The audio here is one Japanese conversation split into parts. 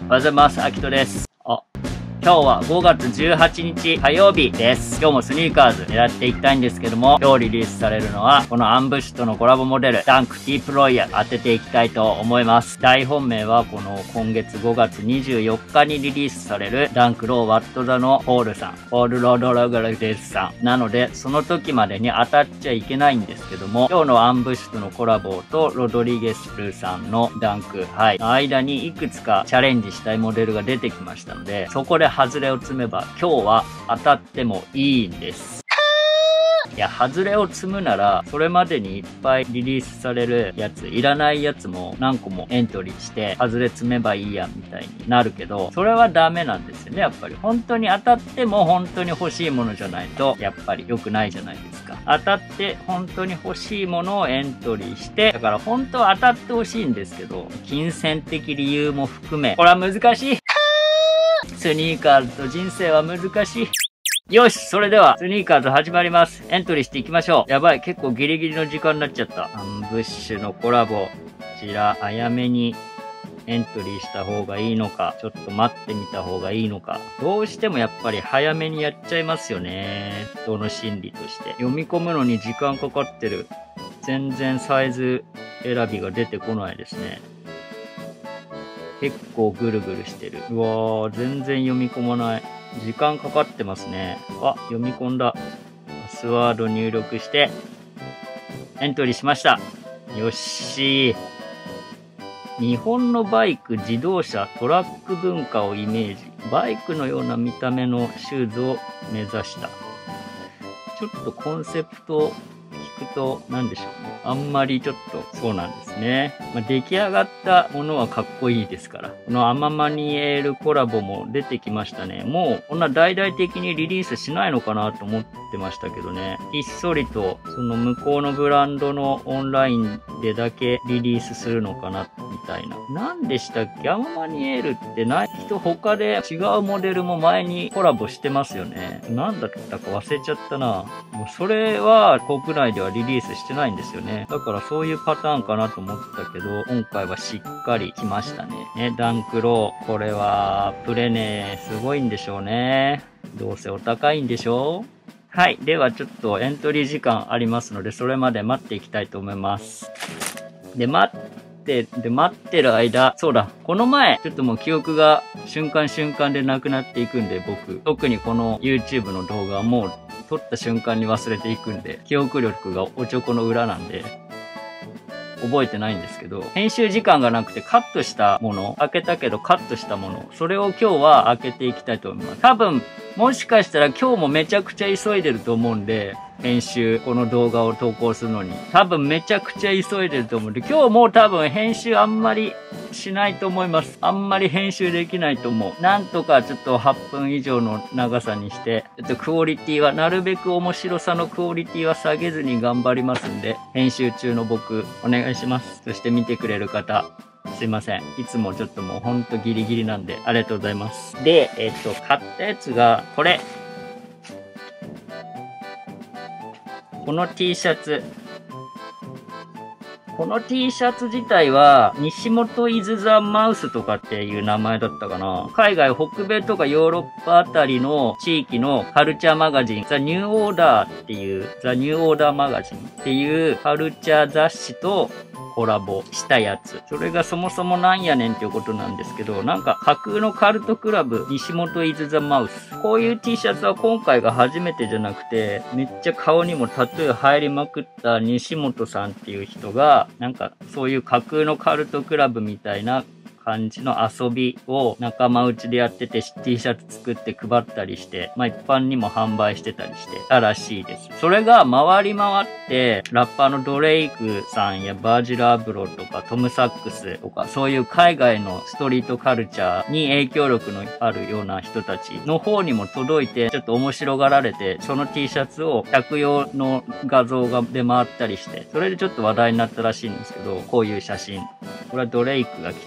おはようございます。あきとです。今日は5月18日火曜日です。今日もスニーカーズ狙っていきたいんですけども、今日リリースされるのは、このアンブッシュとのコラボモデル、ダンクティープロイヤル当てていきたいと思います。大本命はこの今月5月24日にリリースされるダンクローワットザのポールさん、ポールロードログルデスさん。なので、その時までに当たっちゃいけないんですけども、今日のアンブッシュとのコラボとロドリゲスルさんのダンク、の間にいくつかチャレンジしたいモデルが出てきましたので、そこで外れを積めば今日は当たってもいいんです。いや、外れを積むなら、それまでにいっぱいリリースされるやつ、いらないやつも何個もエントリーして、外れ積めばいいやんみたいになるけど、それはダメなんですよね、やっぱり。本当に当たっても本当に欲しいものじゃないと、やっぱり良くないじゃないですか。当たって本当に欲しいものをエントリーして、だから本当は当たってほしいんですけど、金銭的理由も含め、これは難しい。スニーカーズと人生は難しい。よし、それではスニーカーズ始まります。エントリーしていきましょう。やばい、結構ギリギリの時間になっちゃった。アンブッシュのコラボ、こちら早めにエントリーした方がいいのか、ちょっと待ってみた方がいいのか。どうしてもやっぱり早めにやっちゃいますよね。人の心理として。読み込むのに時間かかってる。全然サイズ選びが出てこないですね。結構ぐるぐるしてる。うわー、全然読み込まない。時間かかってますね。読み込んだ。パスワード入力して、エントリーしました。よっしー。日本のバイク、自動車、トラック文化をイメージ。バイクのような見た目のシューズを目指した。ちょっとコンセプト聞くと、なんでしょうね。あんまりちょっとそうなんですね。出来上がったものはかっこいいですから。このアママニエールコラボも出てきましたね。もうこんな大々的にリリースしないのかなと思ってましたけどね。ひっそりとその向こうのブランドのオンラインでだけリリースするのかなみたいな。何でしたっけ？アママニエールってない人他で違うモデルも前にコラボしてますよね。何だったか忘れちゃったな。もうそれは国内ではリリースしてないんですよね。だからそういうパターンかなと思ったけど、今回はしっかり来ましたね。ダンクロー。これは、プレネすごいんでしょうね。どうせお高いんでしょう？はい。ではちょっとエントリー時間ありますので、それまで待っていきたいと思います。で、待ってる間、そうだ、この前、ちょっともう記憶が瞬間瞬間でなくなっていくんで、僕、特にこの YouTube の動画はもう撮った瞬間に忘れていくんで、記憶力がおちょこの裏なんで、覚えてないんですけど、編集時間がなくてカットしたもの、開けたけどカットしたもの、それを今日は開けていきたいと思います。多分、もしかしたら今日もめちゃくちゃ急いでると思うんで、編集、この動画を投稿するのに。多分めちゃくちゃ急いでると思うんで、今日もう多分編集あんまりしないと思います。あんまり編集できないと思う。なんとかちょっと8分以上の長さにして、ちょっとクオリティは、なるべく面白さのクオリティは下げずに頑張りますんで、編集中の僕、お願いします。そして見てくれる方、すいません。いつもちょっともうほんとギリギリなんで、ありがとうございます。で、買ったやつが、これ。この T シャツ。この T シャツ自体は、西本イズ・ザ・マウスとかっていう名前だったかな。海外、北米とかヨーロッパあたりの地域のカルチャーマガジン、ザ・ニューオーダーっていう、ザ・ニューオーダーマガジンっていうカルチャー雑誌とコラボしたやつ。それがそもそもなんやねんっていうことなんですけど、なんか架空のカルトクラブ、西本イズ・ザ・マウス。こういう T シャツは今回が初めてじゃなくて、めっちゃ顔にもタトゥー入りまくった西本さんっていう人が、なんかそういう架空のカルトクラブみたいな感じの遊びを仲間内でやってて T シャツ作って配ったりして、一般にも販売してたりしてたらしいです。それが回り回って、ラッパーのドレイクさんやバージル・アブロとかトム・サックスとか、そういう海外のストリートカルチャーに影響力のあるような人たちの方にも届いて、ちょっと面白がられて、その T シャツを着用の画像が出回ったりして、それでちょっと話題になったらしいんですけど、こういう写真。これはドレイクが着てると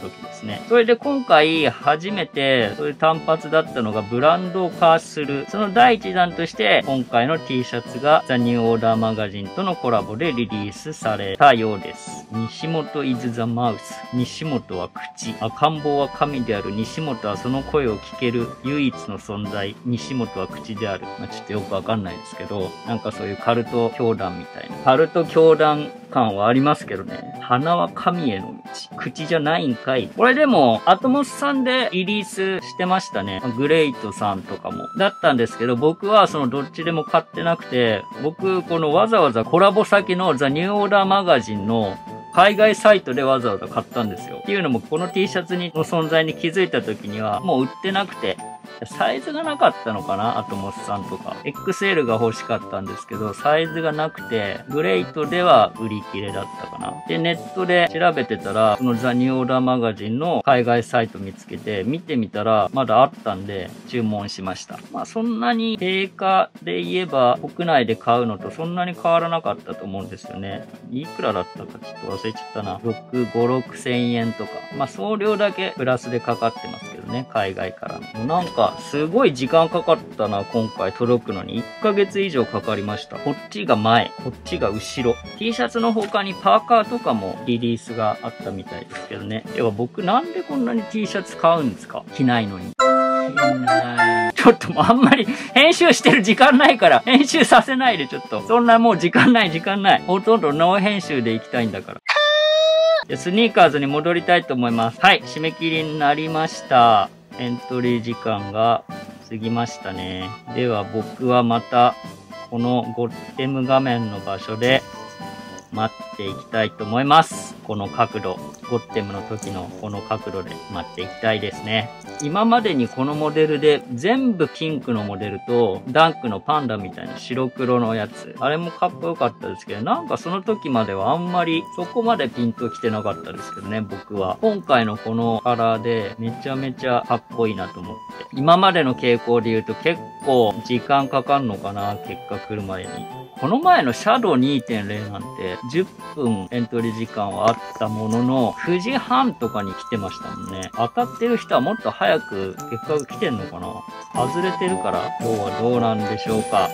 時ですね。それで今回初めてそういう単発だったのがブランド化する。その第一弾として今回の T シャツがザ・ニューオーダーマガジンとのコラボでリリースされたようです。西本 is the mouse。西本は口。赤ん坊は神である。西本はその声を聞ける唯一の存在。西本は口である。ちょっとよくわかんないですけど、なんかそういうカルト教団みたいな。カルト教団感はありますけどね。花は神への道。口じゃないんかい。これでも、アトモスさんでリリースしてましたね。グレイトさんとかも。だったんですけど、僕はそのどっちでも買ってなくて、僕、このわざわざコラボ先のザ・ニューオーダーマガジンの海外サイトでわざわざ買ったんですよ。っていうのも、この T シャツの存在に気づいた時には、もう売ってなくて、サイズがなかったのかなアトモスさんとか。XL が欲しかったんですけど、サイズがなくて、グレイトでは売り切れだったかな。で、ネットで調べてたら、このザ・ニューオーダーマガジンの海外サイト見つけて、見てみたら、まだあったんで、注文しました。そんなに定価で言えば、国内で買うのとそんなに変わらなかったと思うんですよね。いくらだったかちょっと忘れちゃったな。6千円とか。送料だけプラスでかかってますけどね、海外から。もうなんか、すごい時間かかったな、今回届くのに。1ヶ月以上かかりました。こっちが前、こっちが後ろ。T シャツの他にパーカーとかもリリースがあったみたいですけどね。では僕なんでこんなに T シャツ買うんですか？着ないのに。ちょっともうあんまり編集してる時間ないから、編集させないでちょっと。そんなもう時間ない。ほとんどノー編集で行きたいんだから。スニーカーズに戻りたいと思います。はい、締め切りになりました。エントリー時間が過ぎましたね。では僕はまたこのゴッテム画面の場所で待っていきたいと思います。この角度、ゴッテムの時のこの角度で待っていきたいですね。今までにこのモデルで全部ピンクのモデルとダンクのパンダみたいな白黒のやつ。あれもかっこよかったですけど、なんかその時まではあんまりそこまでピンときてなかったですけどね、僕は。今回のこのカラーでめちゃめちゃかっこいいなと思って。今までの傾向で言うと結構時間かかんのかな、結果来るまでに。この前のシャドウ 2.0 なんて10分エントリー時間はあったものの9時半とかに来てましたもんね。当たってる人はもっと早く結果が来てんのかな？外れてるから今日はどうなんでしょうか。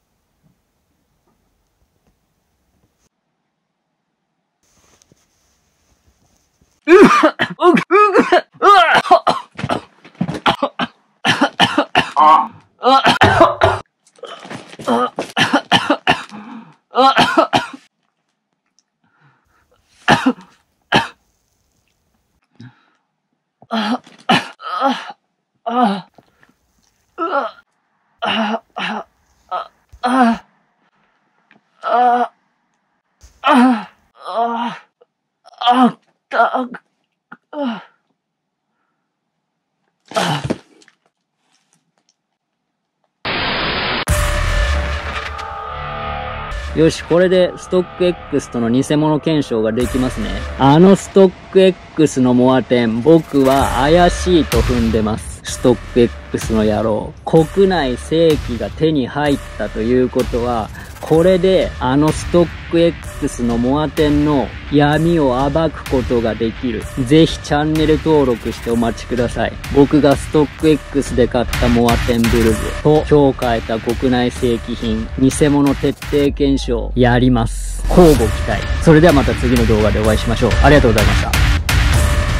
よし、これでストック X との偽物検証ができますね。あのストック X のモアテン、僕は怪しいと踏んでます。ストック X の野郎。国内正規が手に入ったということは、これであのストック X のモアテンの闇を暴くことができる。ぜひチャンネル登録してお待ちください。僕がストック X で買ったモアテンブルズと今日買えた国内正規品、偽物徹底検証やります。交互期待。それではまた次の動画でお会いしましょう。ありがとうございました。